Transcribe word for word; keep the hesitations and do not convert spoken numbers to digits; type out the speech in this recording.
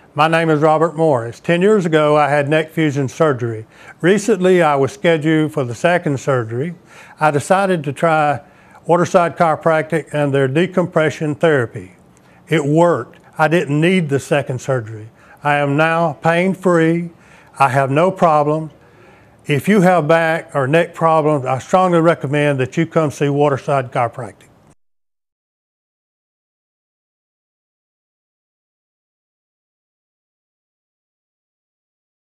My name is Robert Morris. Ten years ago, I had neck fusion surgery. Recently, I was scheduled for the second surgery. I decided to try Waterside Chiropractic and their decompression therapy. It worked. I didn't need the second surgery. I am now pain-free. I have no problems. If you have back or neck problems, I strongly recommend that you come see Waterside Chiropractic.